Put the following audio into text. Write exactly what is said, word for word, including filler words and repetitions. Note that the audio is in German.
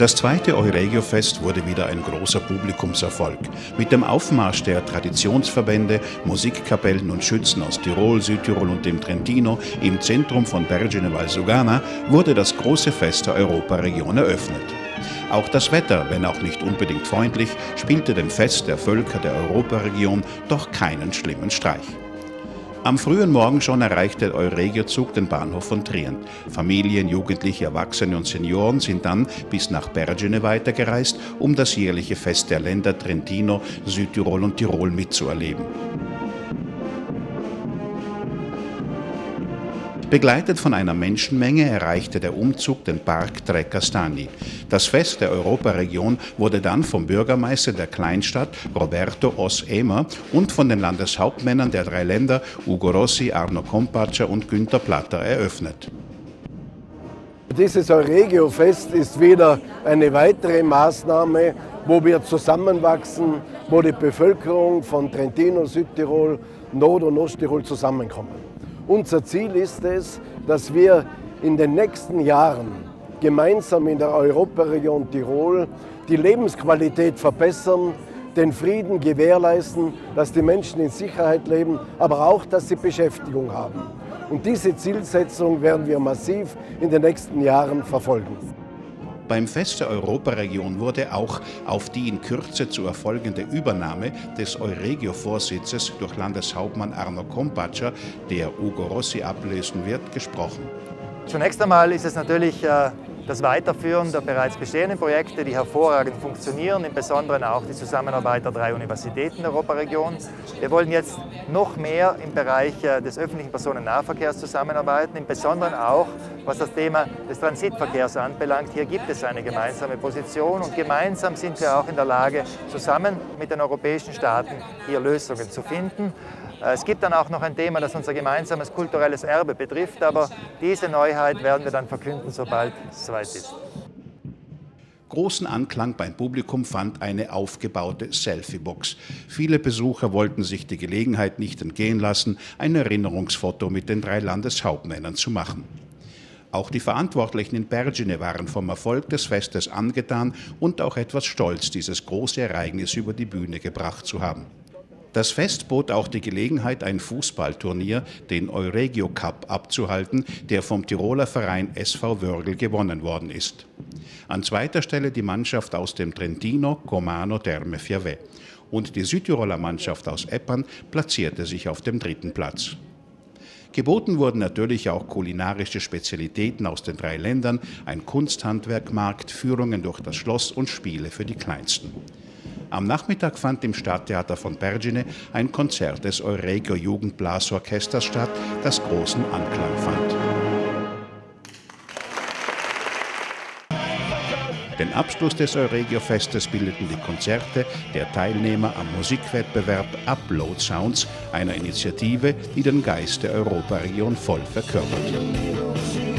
Das zweite Euregio-Fest wurde wieder ein großer Publikumserfolg. Mit dem Aufmarsch der Traditionsverbände, Musikkapellen und Schützen aus Tirol, Südtirol und dem Trentino im Zentrum von Vergine Valsugana wurde das große Fest der Europaregion eröffnet. Auch das Wetter, wenn auch nicht unbedingt freundlich, spielte dem Fest der Völker der Europaregion doch keinen schlimmen Streich. Am frühen Morgen schon erreichte der Euregio-Zug den Bahnhof von Trient. Familien, Jugendliche, Erwachsene und Senioren sind dann bis nach Vergine weitergereist, um das jährliche Fest der Länder Trentino, Südtirol und Tirol mitzuerleben. Begleitet von einer Menschenmenge erreichte der Umzug den Park Tre Castagni. Das Fest der Europaregion wurde dann vom Bürgermeister der Kleinstadt Roberto Os Emer und von den Landeshauptmännern der drei Länder Ugo Rossi, Arno Kompaccia und Günther Platter eröffnet. Dieses Euregio-Fest ist wieder eine weitere Maßnahme, wo wir zusammenwachsen, wo die Bevölkerung von Trentino, Südtirol, Nord- und Osttirol zusammenkommen. Unser Ziel ist es, dass wir in den nächsten Jahren gemeinsam in der Europaregion Tirol die Lebensqualität verbessern, den Frieden gewährleisten, dass die Menschen in Sicherheit leben, aber auch, dass sie Beschäftigung haben. Und diese Zielsetzung werden wir massiv in den nächsten Jahren verfolgen. Beim Fest der Europaregion wurde auch auf die in Kürze zu erfolgende Übernahme des Euregio-Vorsitzes durch Landeshauptmann Arno Kompaccia, der Ugo Rossi ablösen wird, gesprochen. Zunächst einmal ist es natürlich äh, das Weiterführen der bereits bestehenden Projekte, die hervorragend funktionieren, im Besonderen auch die Zusammenarbeit der drei Universitäten der Europaregion. Wir wollen jetzt noch mehr im Bereich äh, des öffentlichen Personennahverkehrs zusammenarbeiten, im Besonderen auch, was das Thema des Transitverkehrs anbelangt. Hier gibt es eine gemeinsame Position und gemeinsam sind wir auch in der Lage, zusammen mit den europäischen Staaten hier Lösungen zu finden. Es gibt dann auch noch ein Thema, das unser gemeinsames kulturelles Erbe betrifft, aber diese Neuheit werden wir dann verkünden, sobald es soweit ist. Großen Anklang beim Publikum fand eine aufgebaute Selfie-Box. Viele Besucher wollten sich die Gelegenheit nicht entgehen lassen, ein Erinnerungsfoto mit den drei Landeshauptmännern zu machen. Auch die Verantwortlichen in Vergine waren vom Erfolg des Festes angetan und auch etwas stolz, dieses große Ereignis über die Bühne gebracht zu haben. Das Fest bot auch die Gelegenheit, ein Fußballturnier, den Euregio Cup, abzuhalten, der vom Tiroler Verein S V Wörgl gewonnen worden ist. An zweiter Stelle die Mannschaft aus dem Trentino, Comano Terme Fiave. Und die Südtiroler Mannschaft aus Eppan platzierte sich auf dem dritten Platz. Geboten wurden natürlich auch kulinarische Spezialitäten aus den drei Ländern, ein Kunsthandwerkmarkt, Führungen durch das Schloss und Spiele für die Kleinsten. Am Nachmittag fand im Stadttheater von Vergine ein Konzert des Euregio Jugendblasorchesters statt, das großen Anklang fand. Den Abschluss des Euregio-Festes bildeten die Konzerte der Teilnehmer am Musikwettbewerb Upload Sounds, einer Initiative, die den Geist der Europaregion voll verkörpert.